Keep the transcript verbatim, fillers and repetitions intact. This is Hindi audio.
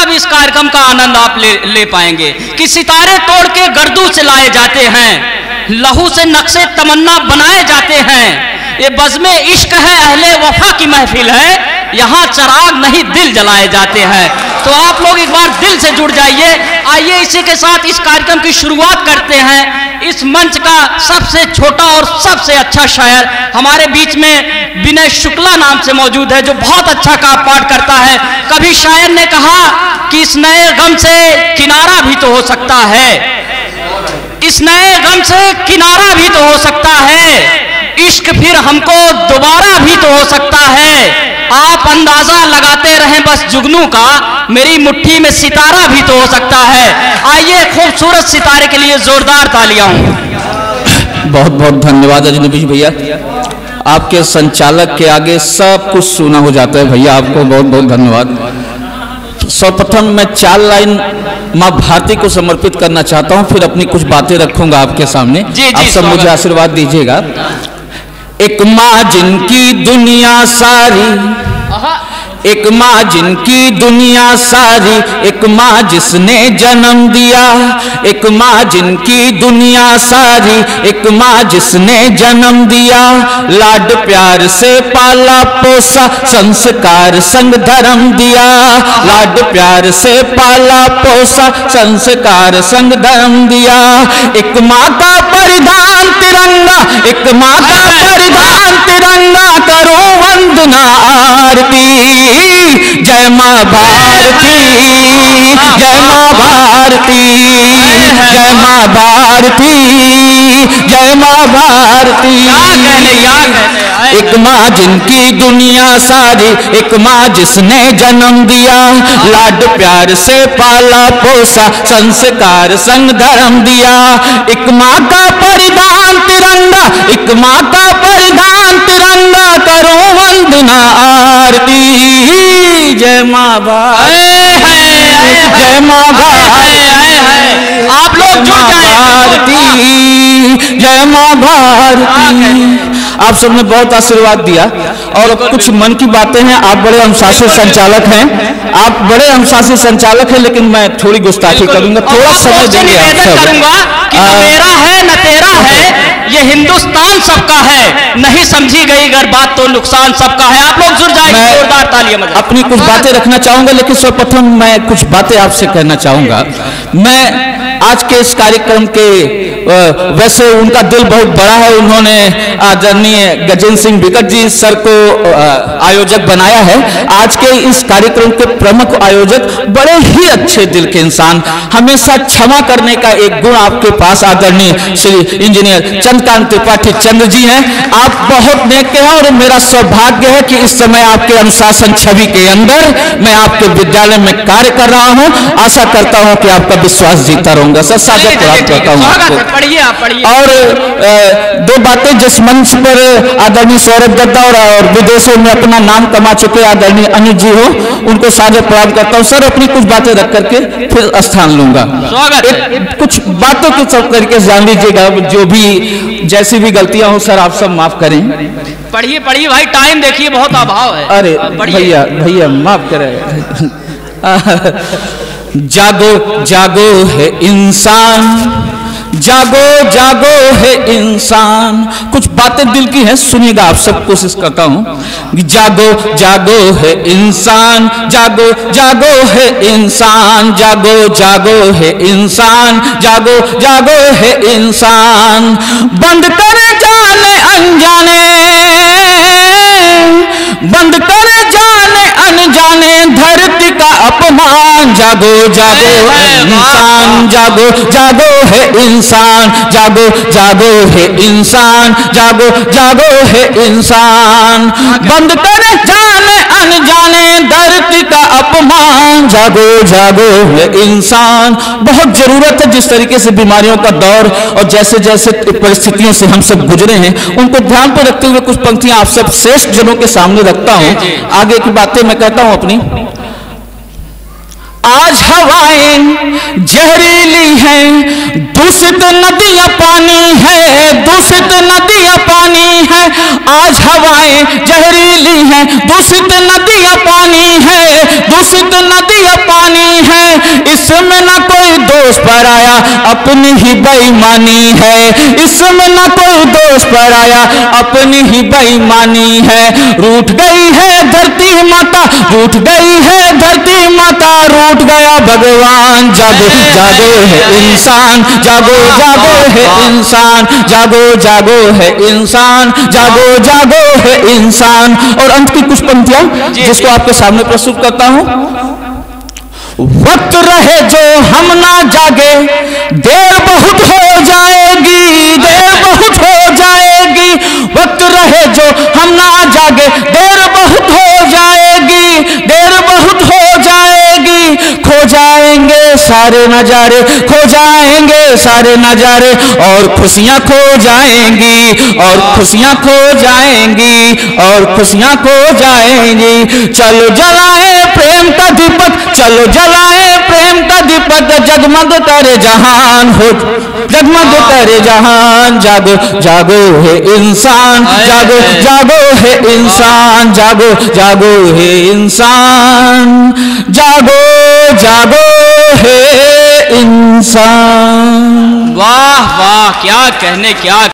तब इस कार्यक्रम का आनंद आप ले, ले पाएंगे कि सितारे तोड़ के गर्दू से लाए जाते हैं, लहू से नक्शे तमन्ना बनाए जाते हैं। ये बज़्मे इश्क है, अहले वफा की महफिल है, यहाँ चराग नहीं दिल जलाए जाते हैं। तो आप लोग एक बार दिल से जुड़ जाइए। आइए इसी के साथ इस कार्यक्रम की शुरुआत करते हैं। इस मंच का सबसे छोटा और सबसे अच्छा शायर हमारे बीच में विनय शुक्ला नाम से मौजूद है, जो बहुत अच्छा का पाठ करता है। कभी शायर ने कहा कि इस नए गम से किनारा भी तो हो सकता है, इस नए गम से किनारा भी तो हो सकता है, इश्क फिर हमको दोबारा भी तो हो सकता है। आप अंदाजा लगाते रहें बस जुगनू का, मेरी मुट्ठी में सितारा भी तो हो सकता है। आइए खूबसूरत सितारे के लिए जोरदार तालियां। बहुत बहुत धन्यवाद अजनबी भैया, आपके संचालक के आगे सब कुछ सुना हो जाता है भैया, आपको बहुत बहुत धन्यवाद। सर्वप्रथम मैं चार लाइन माँ भारती को समर्पित करना चाहता हूँ, फिर अपनी कुछ बातें रखूंगा आपके सामने। जी, जी, आप सब मुझे आशीर्वाद दीजिएगा। एक माँ जिनकी दुनिया सारी, एक माँ जिनकी दुनिया सारी, एक माँ जिसने जन्म दिया, एक माँ जिनकी दुनिया सारी, एक माँ जिसने जन्म दिया, लाड प्यार से पाला पोसा, संस्कार संग धर्म दिया, लाड प्यार से पाला पोसा, संस्कार संग धर्म दिया। एक माँ का परिधान तिरंगा, एक माँ का परिधान तिरंगा, करो वंदना आरती। जय माँ भारती, जय माँ भारती, जय माँ भारती, जय माँ भारती। एक माँ जिनकी दुनिया सारी, एक माँ जिसने जन्म दिया, लाड प्यार से पाला पोसा, संस्कार संग धर्म दिया। एक माँ का परिधान तिरंगा, एक माँ का परिधान तिरंगा, करो वंदना आरती। जय माँ भारती, जय माँ भारती, आप लोग जुड़ भारती, जय माँ भारती। आप सबने बहुत आशीर्वाद दिया और कुछ मन की बातें हैं। आप बड़े अनुशासित संचालक हैं, आप बड़े अनुशासित संचालक हैं, लेकिन मैं थोड़ी गुस्ताखी करूंगा, थोड़ा समय देंगे आप सब। करूंगा कि न मेरा है न तेरा है, ये हिंदुस्तान सबका है, नहीं समझी गई अगर बात तो नुकसान सबका है। आप लोग जुड़ जाएंगे, जोरदार तालियां बजाएं। अपनी कुछ बातें रखना चाहूंगा, लेकिन सर्वप्रथम मैं कुछ बातें आपसे कहना चाहूंगा। मैं आज के इस कार्यक्रम के, वैसे उनका दिल बहुत बड़ा है, उन्होंने आदरणीय गजेंद्र सिंह विकट जी सर को आयोजक बनाया है। आज के इस कार्यक्रम के प्रमुख आयोजक बड़े ही अच्छे दिल के इंसान, हमेशा क्षमा करने का एक गुण आपके पास आदरणीय श्री इंजीनियर चंद्रकांत त्रिपाठी चंद्र जी हैं। आप बहुत नेक हैं और मेरा सौभाग्य है कि इस समय आपके अनुशासन छवि के अंदर मैं आपके विद्यालय में कार्य कर रहा हूं। आशा करता हूं कि आपका विश्वास जीता रहूंगा। सर सादर प्राप्त करता हूं आपको। और दो बातें, जिस मंच पर आदरणीय सौरभ दत्ता और विदेशों में अपना नाम कमा चुके आदरणीय अनुज जी हो, उनको सादर प्रणाम करता हूं। सर अपनी कुछ बातें रख करके फिर स्थान लूंगा। कुछ बातों के सब करके जान लीजिएगा, जो भी जैसी भी गलतियां हो सर आप सब माफ करें। पढ़िए पढ़िए भाई, टाइम देखिए बहुत अभाव है। अरे भैया भैया माफ करें। जागो जागो है इंसान, जागो जागो है इंसान। कुछ बातें दिल की हैं, सुनिएगा आप सब, कोशिश करता हूं। जागो जागो है इंसान, जागो जागो है इंसान, जागो जागो है इंसान, जागो जागो है इंसान। बंद कर जाने अनजाने, बंद कर जाने अनजाने धरती का अपमान। जागो जागो है इंसान, जागो जागो है इंसान, जागो जागो है इंसान, जागो जागो है इंसान। बंद कर जाने अनजाने धरती का अपमान। जागो जागो है इंसान। बहुत जरूरत है, जिस तरीके से बीमारियों का दौर और जैसे जैसे परिस्थितियों से हम सब गुजरे हैं, उनको ध्यान पर रखते हुए कुछ पंक्तियां आप सब श्रेष्ठ जनों के सामने रखता हूं। आगे की बातें मैं कहता हूं अपनी। आज हवाएं जहरीली हैं, दूषित नदियां पानी है, दूषित नदियां पानी है। आज हवाएं जहरीली हैं, दूषित नदियां पानी है, दूषित नदियां पानी इसमें ना कोई दोष पर आया, अपनी ही बेईमानी है। इसमें ना कोई दोष पर आया, अपनी ही बेईमानी है। रूठ गई है धरती माता, रूठ गई है धरती माता, रूठ गया भगवान। जागो जागो है इंसान, जागो जागो है इंसान, जागो जागो है इंसान, जागो जागो है इंसान। और अंत की कुछ पंक्तियां जिसको आपके सामने प्रस्तुत करता हूं। वक्त रहे जो हम ना जागे, देर बहुत हो जाएगी, देर बहुत हो जाएगी। वक्त रहे जो हम ना जागे, देर बहुत हो जाएगी, देर बहुत हो जाएगी। खो जाएंगे सारे नजारे, खो जाएंगे सारे नजारे, और खुशियां खो जाएंगी, और खुशियां खो जाएंगी, और खुशियां खो जाएंगी। चलो जलाए प्रेम का दीपक, चलो जलाए प्रेम का दीपक, जगमग करे जहान हो, जगमग करे जहान। जागो जागो है इंसान, जागो जागो है इंसान, जागो जागो है इंसान, जागो जागो है इंसान। वाह वाह, क्या कहने क्या